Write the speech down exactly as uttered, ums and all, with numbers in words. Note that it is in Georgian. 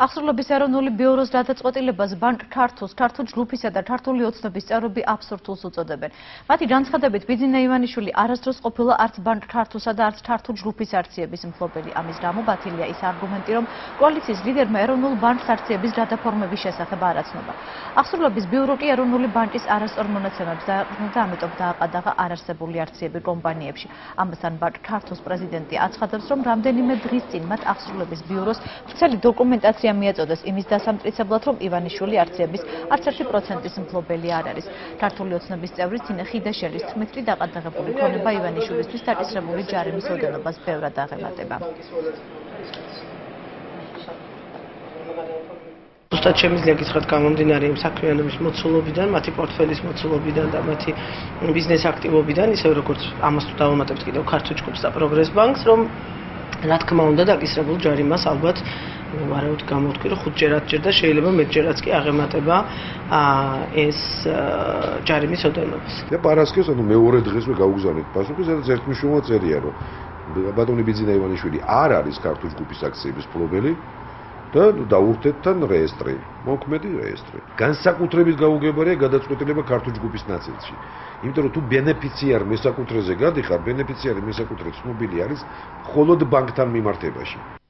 აღსრულების ეროვნული ბიუროს გადაწყვეტილებას ბანკ ქართულს, ქართულ ჯგუფისა და ქართული ოცნების წევრები აბსურდულს უწოდებენ. მათი განცხადებით ბიძინა ივანიშვილი არასდროს ყოფილა არც ბანკ ქართულსა და არც ქართულ ჯგუფის აქციების მფლობელი. ამის გამო ბათილია ის არგუმენტი, რომ კოალიციის ლიდერმა ეროვნულ ბანკს აქციების გადაფორმების შესახებ არ აცნობა. აღსრულების ბიურო კი ეროვნული ბანკის არასწორ მონაცემებს დააყრდნა და ამიტომ დააყადაღა არარსებული აქციები კომპანიებში. ამასთან ბანკ ქართულს პრეზიდენტი აცხადებს, რომ რამდენიმე დღის წინ მათ აღსრულების ბიუროს ვრცელი დოკუმენტაცია მიაწოდეს იმის დასამტკიცებლად, რომ ივანიშვილი აქციების არც ერთი პროცენტის მფლობელი არ არის. ქართული ოცნების წევრი თინე ხიდაშელის თქმით, კი დაყადაღებული ქონება ივანიშვილისთვის დაკისრებული ჯარიმის ოდენობას ბევრად აღემატება. ზუსტად შემიძლია გითხრათ გამომდინარე იმ საქმიანობის მოცულობიდან, მათი პორტფელის მოცულობიდან და მათი ბიზნეს აქტივობიდან, ისევე როგორც ამას თუ დავამატებთ კიდევ ქართულ ჯგუფს და პროგრეს ბანკს, რომ რა თქმა უნდა დაკისრებულ ჯარიმას ალბათ ვარაუდ გამოვთქვი, რომ ხუთჯერად ჯერ და შეიძლება მეტჯერაც კი აღემატება ეს ჯარიმის ოდენობას. და პარასკევს ანუ მეორე დღესვე გაუგზავნეთ პასუხი, სადაც ერთმნიშვნელოვანი წერია, რომ ბატონი ბიძინა ივანიშვილი არ არის ქართულ ჯგუფის აქციების მფლობელი და დაურთეთ თან რეესტრი, მოქმედი რეესტრი. განსაკუთრებით გაუგებარია გადაწყვეტილება ქართულ ჯგუფის ნაწილში. იმიტომ რომ თუ ბენეფიციარ მესაკუთრეზე გადიხარ, ბენეფიციარი მესაკუთრე ცნობილი არის მხოლოდ ბანკთან მიმართებაში.